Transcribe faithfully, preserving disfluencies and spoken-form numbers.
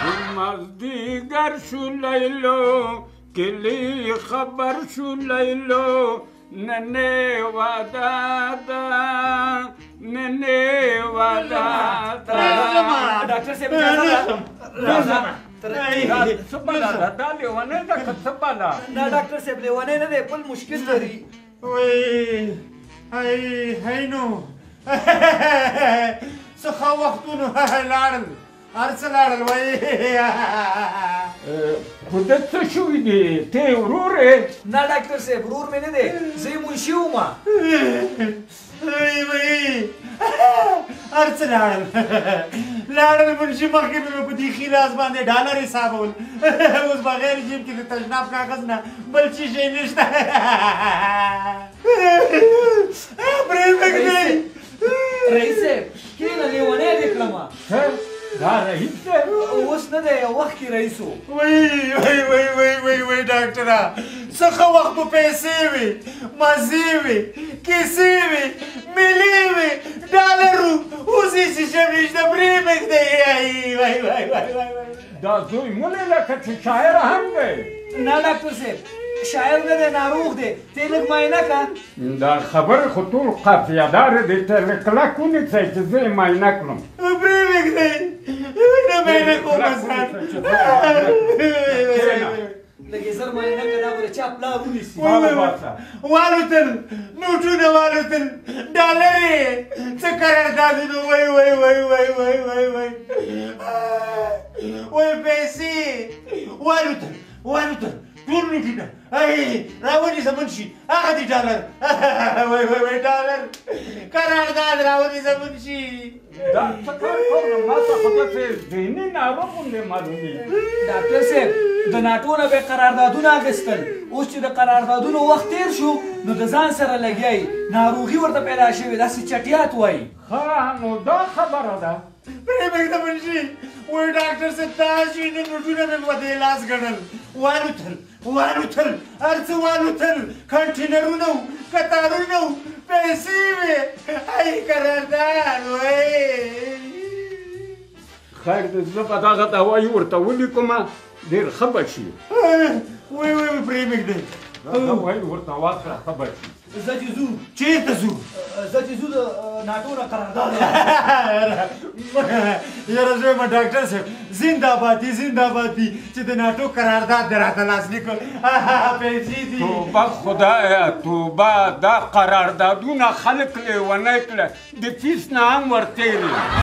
مازدیګر شو لیلو کلی خبر شو لیلو ننې واده ده ننې واده ده ډاکټر صاحب څه بلا ده دا لیونۍ ده که څه بلا نه ډاکټر صاحب لیونی نه دی بل مشکل لري وای هی هی نو څه ښه وختونو لاړل هر څه لاړل وای خو ده څه شوي دي ته یې ورور یې نه ډاکټر صاحب ورور مې نه دی زه یې منشي وم وای وای هر څه لاړل لاړل منشي مخکې مې په دې خلاص باندې ډالر حسابول اوس بغیر جیب کې د تشناب کاغذ نه بل څه شی نشته پرې مګنی رئیس صاحب کېنه لیونی دې کړمه دا رئیس دی اوس نه دی یو وخت کې رئیس و وای وای وای وای وای وای ډاکټره څه ښه وخت به پیسې وي مزې وي کیسې وي مېلې وي ډالر و اوس هېڅ شی نشته پرې مږدی وای وای وای وای دا زوی مونې لکه چې شاعر هم دی نه ډاکټر صاحب شاعر نه دی ناروغ دی ته یې لږ معاینه کړه دا خبرې خو ټول قافیه دارې دي ته لږ کلک ونیسئ چې زه یې معاینه کړم پرې مږدی نه معاینه کوم ځان لږ یې زر معاینه کړه دا به د چا پلار ونیسي والوتل نوټونه والوتل ډالر یې څه قراردادونه وای وای وای وای وای وای وای وای پیسې والوتل والوتل ټول نوټونه ای راونیسه منشي هغه دي ډالر وای وای وای ډالر قرارداد راونیسه منشي دا څه کار کوم ما ته خو داسې ذهني ناروغ غوندې معلومېږي ډاکټر صاحب د ناټو نه به یې قراردادونه اخیستل اوس چې د قراردادونو وخت تېر شو نو د ځان سره لګیایي ناروغي ورته پیدا شوې داسې چټیات وایي ښه نو دا خبره ده پرې مږده منشي وای ډاکټر صاحب تاسې نه نوټونه مې په دې لاس ګڼل والوتل والوتل هر څه والوتل کنټینرونه و کتارونه و پیسې وې ای قرارداد وای خیر دی زه به دغه دوایي ورته ولیکمه ډېر ښه به شي وای وای پرې مږدی دا دوایي ورته واخله ښه به شي زه چې ځو چېرته ځو زه چې ځو د ناټو نه قرارداد یاره زه یم ډاکټر صاحب زنده‌بادي زنده‌بادي چې د ناټو قرارداد دې راته لاسلیک کړ پیسې دي توبه خدایه توبه دا قراردادونه خلک لیونی کړه د فیس نه هم ورتېري